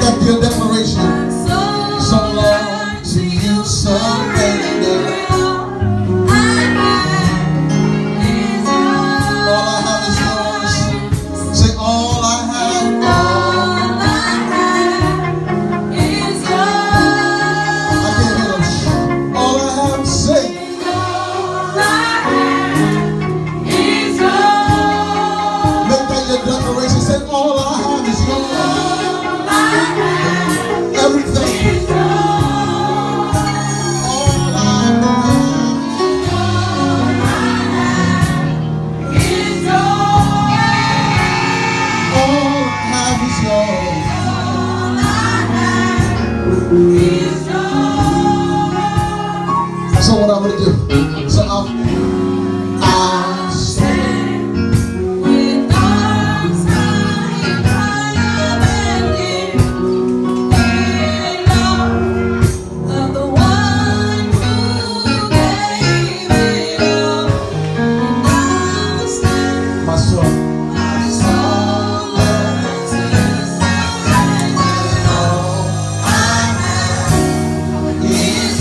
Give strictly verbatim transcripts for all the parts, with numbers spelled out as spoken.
that be a declaration. So Lord, to you surrender. So what I'm gonna do? So I'll, I'll stand with arms high abandoned in love of the one who gave it all. And I'll stand, my soul, my soul, Lord, to surrender. All I have is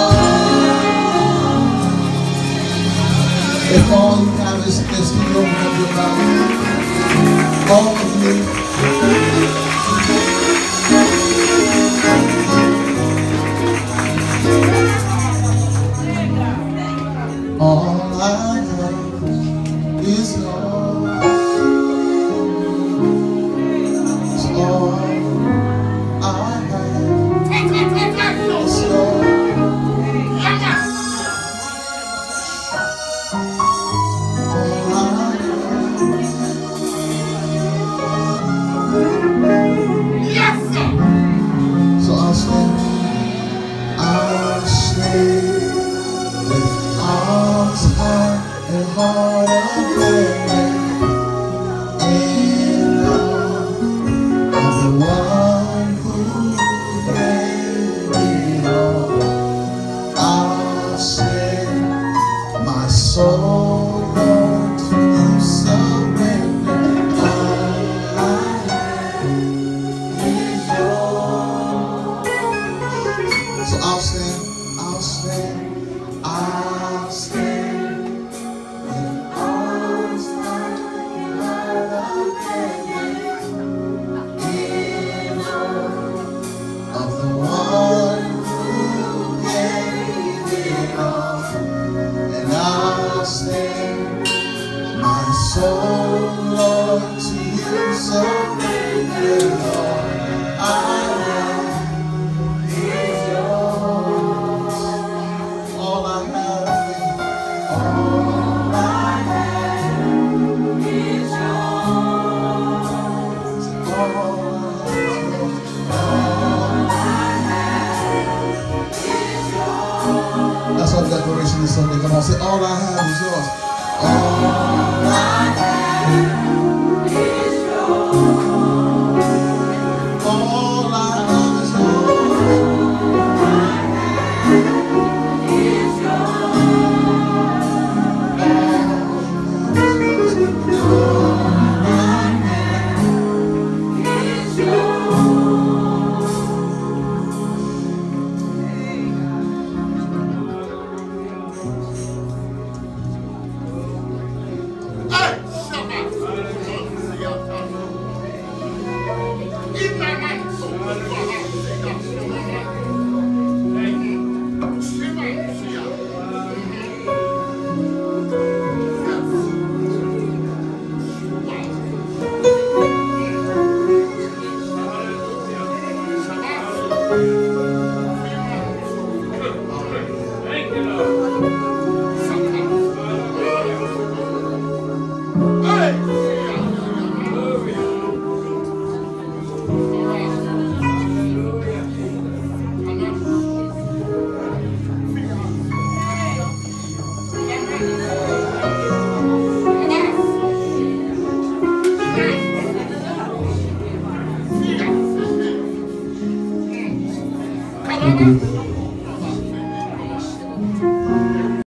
yours. If all you have is this, can you open up your mouth? All of you. All I have is yours. It's all I have is yours. Heart of living in love of the one who gave it all. I'll send my soul, Lord, to you surrender. All I have is yours. So I'll stand, I'll stand, I'll stand. So Lord, to you surrender. All I have is yours. All I have, all I have is yours. All I have is yours. That's our declaration this Sunday. Come on, say, all I have is yours. All I have is yours. All I have is yours. Thank you.